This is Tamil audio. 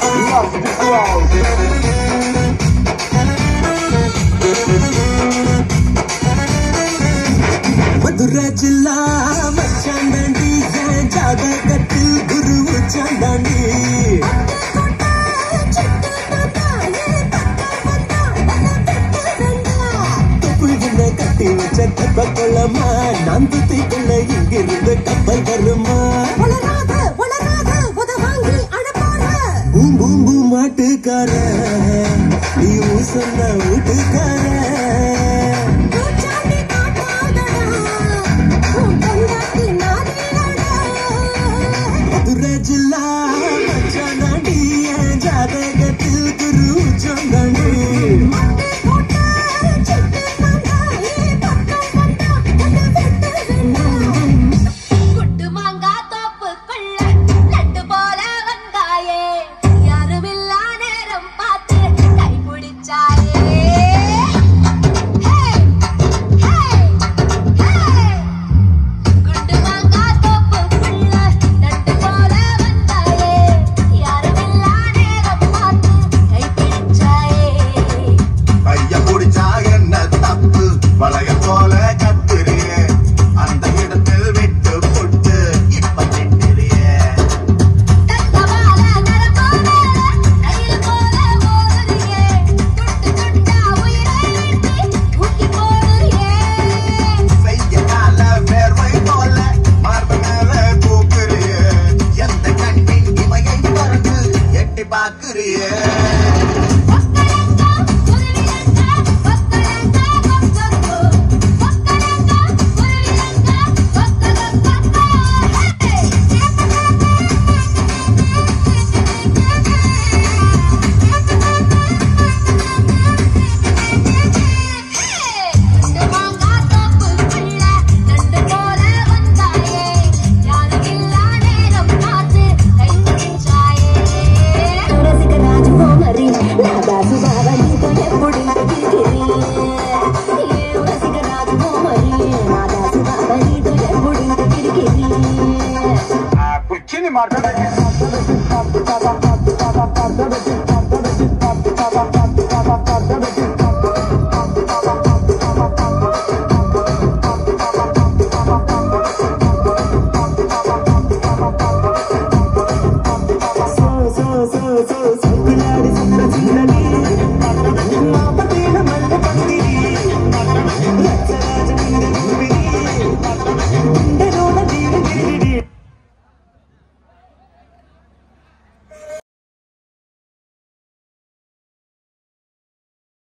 मधुरा जिला मचांदानी जादा कट्टू गुरु चांदानी तुपुळिने कट्टी वच्च कप्पलमा नांदुत्तिकुள்ள इंगिरुंद कप्पल வருமா உத வாங்கி அடப்பார பூம் பூம் பூம் மாட்டுக்கார நீ சொன்ன வீட்டுக்கார जिला मचांदानी जादा कट्टू गुरु चांदानी Marca